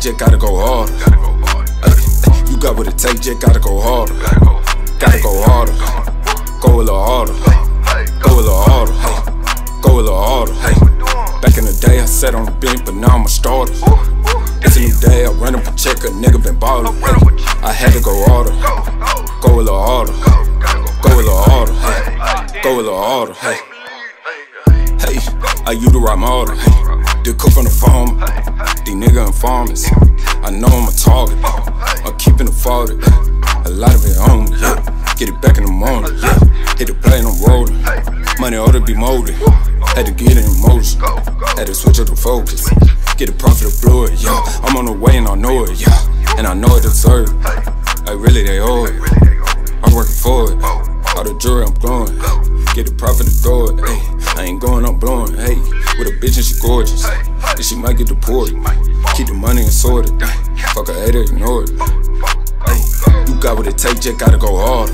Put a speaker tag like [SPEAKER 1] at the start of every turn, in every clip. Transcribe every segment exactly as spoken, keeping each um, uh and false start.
[SPEAKER 1] just gotta go harder. Ay, you got what it takes, just gotta go harder. Gotta go harder. Go a little harder. Go a little harder. Hey. Go a little harder. Hey. Back in the day, I sat on the bench, but now I'm a starter. It's a new day, I run up a check, a nigga been ballin'. I had to go harder. Go a little harder. Go a little harder. Hey. Go a little harder. Hey. Hey, I used to ride my order. Hey. The cook on the farm. These nigga informants. I know I'm a target. I'm keeping it forward. A lot of it on me. Yeah. Get it back in the morning. Yeah. Hit the plane, I'm rolling. Money ought to be molded. Had to get it in motion. Had to switch up the focus. Get the profit to blow it. Yeah. I'm on the way and I know it. Yeah. And I know it deserves it. Like really they owe it. I'm working for it. All the jewelry I'm glowing. Get the profit to throw it. Ay. I ain't going, I'm blowing. Hey, with a bitch and she gorgeous. And she might get deported. Keep the money and sort it. Fuck a hater, ignore it. Ay. You got what it takes, just gotta go harder.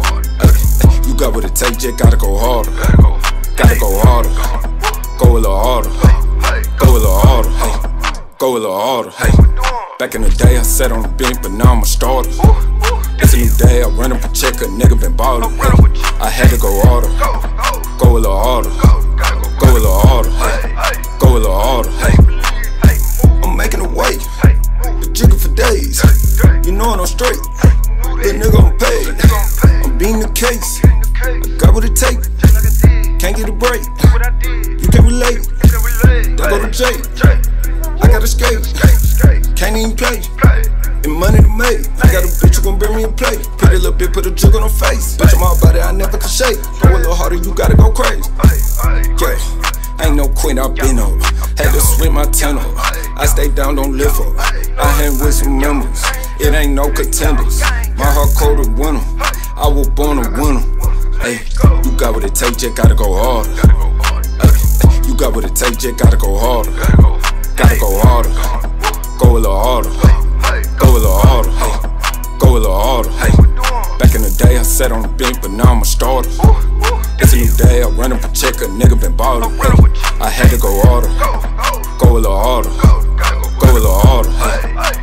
[SPEAKER 1] Ay. You got what it takes, just gotta go harder. Gotta go harder. Go a little harder. Go a little harder. Hey. Go a little harder. Hey. Back in the day, I sat on the bench, but now I'm a starter. It's a new day, I run up a check, a nigga been ballin'. I had to go harder. Go a little harder. Go a little harder. Hey. Go a little harder. Hey. I'm making a way. The jigger for days. You know I'm straight. Little nigga, I'm paid. I'm beating the case. I got what it take. Can't get a break. You can relate. They go to jail. I got a skate. Can't even play. And money to make. I got a bitch who gon' bring me a plate. Pretty little bitch, put a jug on her face. Bitch, I'm all about it, I never can shake. Go a little harder, you gotta go crazy. Yeah, I ain't no queen, I been up. Had to swing my ten up. I stay down, don't live up. I hang with some members. It ain't no contenders. My heart cold to win 'em. I was born to win 'em. Hey, you got what it takes, just gotta go harder. Ay, you got what it takes, just gotta go harder. Gotta go harder. Go a little harder. Go a little harder. Hey. Go a little harder. Hey. Back in the day, I sat on the bench, but now I'm a starter. It's a new day, I run up a check, a nigga been ballin'. Hey. I had to go harder. Go a little harder. Go a little harder. Hey.